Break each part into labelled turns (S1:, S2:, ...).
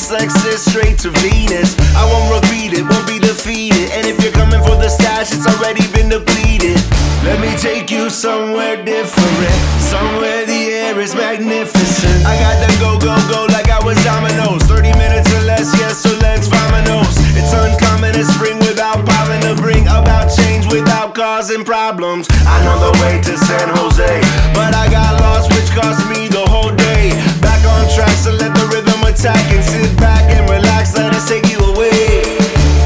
S1: SpaceX straight to Venus. I won't repeat it, won't be defeated. And if you're coming for the stash, it's already been depleted. Let me take you somewhere different, somewhere the air is magnificent. I got the go, go, go like I was dominoes. 30 minutes or less, yes, so let's vamonos. It's uncommon as spring without pollen to bring about change without causing problems. I know the way to San Jose, but I got lost, which cost me the whole day. Back on track, so let the rhythm attack and sit back and relax, let us take you away.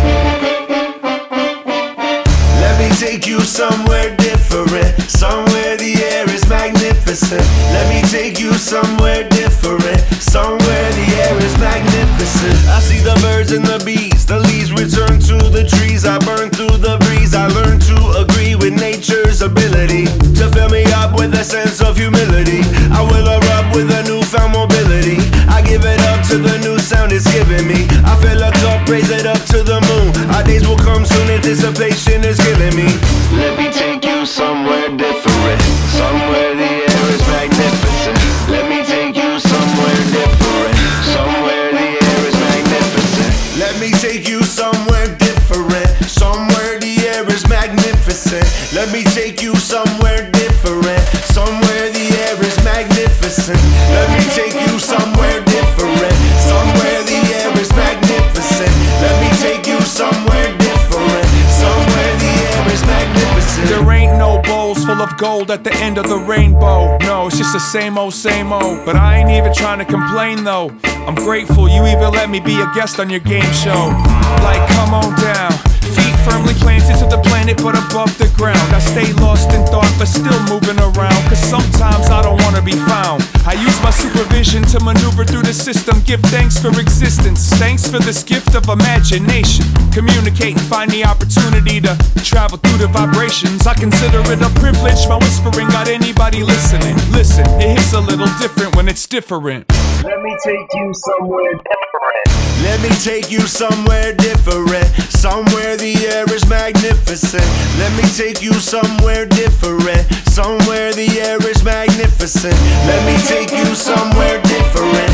S1: Let me take you somewhere different, somewhere the air is magnificent. Let me take you somewhere different, somewhere the air is magnificent. I see the birds and the bees, the leaves return to the trees. I burn through the breeze, I learn to agree with nature's ability to fill me up with a sense of humility. I will erupt with a newfound mobility. I give it up to the new sound it's giving me. I fill a cup, raise it up to the moon. Our days will come soon, anticipation is killing me. Let me take you somewhere different, somewhere the air is magnificent. Let me take you somewhere different, somewhere the air is magnificent. Let me take you somewhere different, somewhere the air is magnificent. Let me take you somewhere different, somewhere the air is magnificent. Let me take you somewhere different, somewhere the air is magnificent. Let me take you somewhere different, somewhere the air is magnificent.
S2: There ain't no bowls full of gold at the end of the rainbow. No, it's just the same old, same old. But I ain't even trying to complain though. I'm grateful you even let me be a guest on your game show. Like, come on down. Feet firmly planted to the planet but above the ground. I stay lost in thought but still moving around, cause sometimes I don't wanna be found. I use my supervision to maneuver through the system. Give thanks for existence, thanks for this gift of imagination. Communicate and find the opportunity to travel through the vibrations. I consider it a privilege, my whispering got anybody listening. Listen, it hits a little different when it's different.
S1: Let me take you somewhere different. Let me take you somewhere different, somewhere the air is magnificent. Let me take you somewhere different, somewhere the air is magnificent. Let me take you somewhere different,